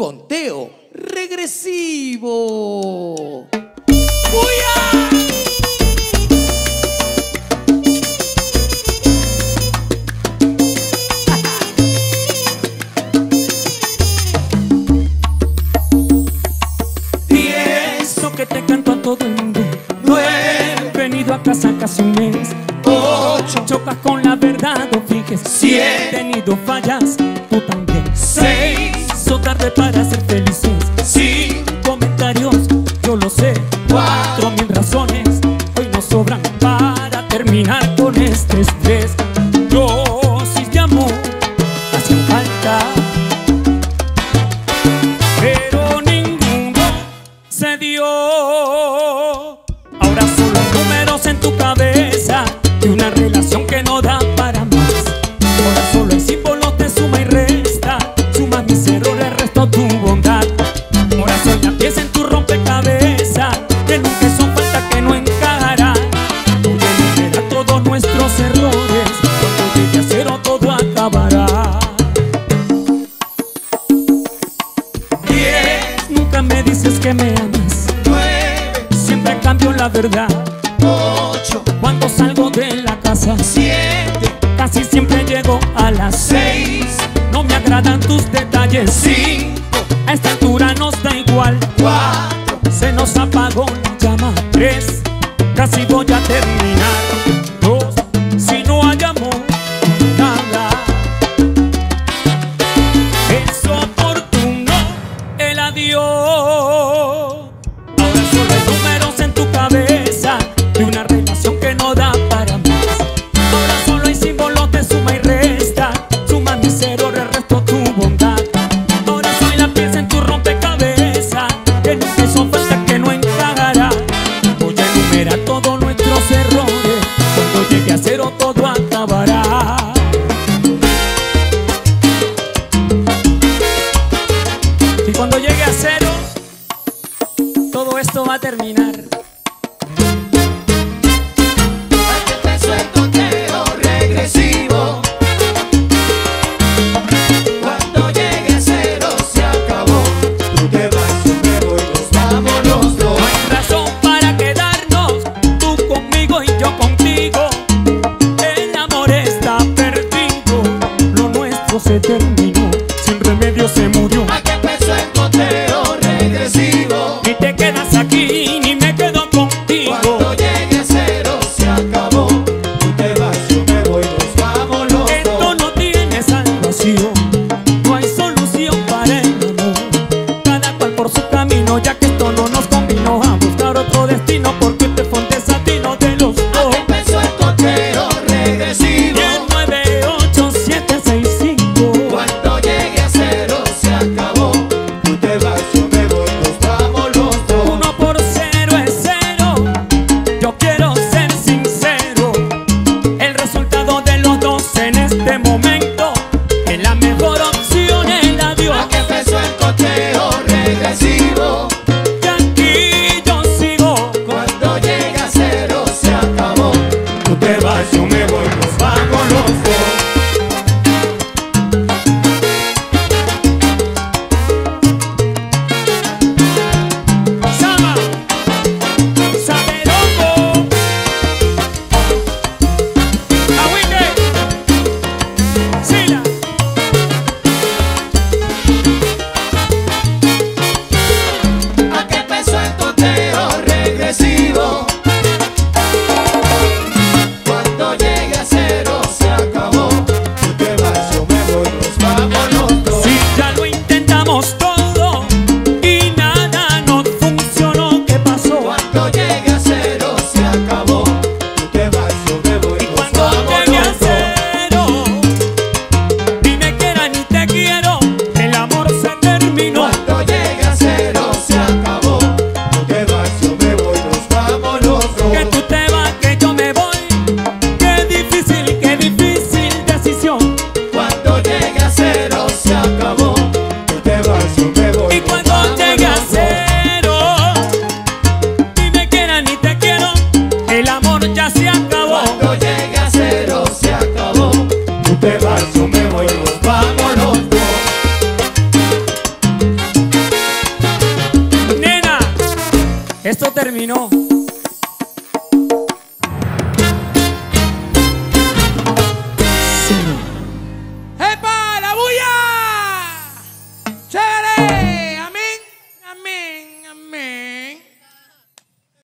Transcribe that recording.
conteo regresivo. Que te canto a todo el mundo. 9. Venido a casa casi un mes. 8. Chocas con la verdad, no fijes. 7. Tenido fallas, tú también. 6. So tarde para ser felices. 5. Comentarios, yo lo sé. 4. Mil razones hoy nos sobran para terminar con este estrés. Dosis de amor hacen falta, pero ninguno se dio. Ahora solo hay números en tu cabeza de una relación que no da para más. Ahora solo hay símbolos de suma y resta. Suma mis errores, resto tu bondad. Ahora soy la pieza en tu rompecabezas que nunca son falta, que no encajará. Voy a enumerar todos nuestros errores. Cuando llegue a cero todo acabará. 10. Nunca me dices que me amas. 9. Siempre cambio la verdad. 8. Cuando salgo de la casa. 7. Casi siempre llego a las 6. No me agradan tus detalles. 5. A esta altura nos da igual. 4. Se nos apagó la llama. 3. Casi voy a terminar. 2. Si no hay amor, nada. Es oportuno el adiós. Ahora solo hay números en tu cabeza de una relación que no da para más. Ahora solo hay símbolos de suma y resta. Suma mis errores, resto tu bondad. Ahora soy la pieza en tu rompecabezas que nunca hizo falta, que no encajará. Voy a enumerar todos nuestros errores. Cuando llegue a cero todo acabará. Y cuando llegue a cero todo esto va a terminar. Aquí empezó el conteo regresivo. Cuando llegue a cero se acabó. Tú te vas, yo me voy, nos vamos los dos. No hay razón para quedarnos, tú conmigo y yo contigo. El amor está perdido, lo nuestro se terminó, sin remedio se murió. Aquí empezó el conteo regresivo. Ni te quedas aquí, ni me quedo Esto terminó.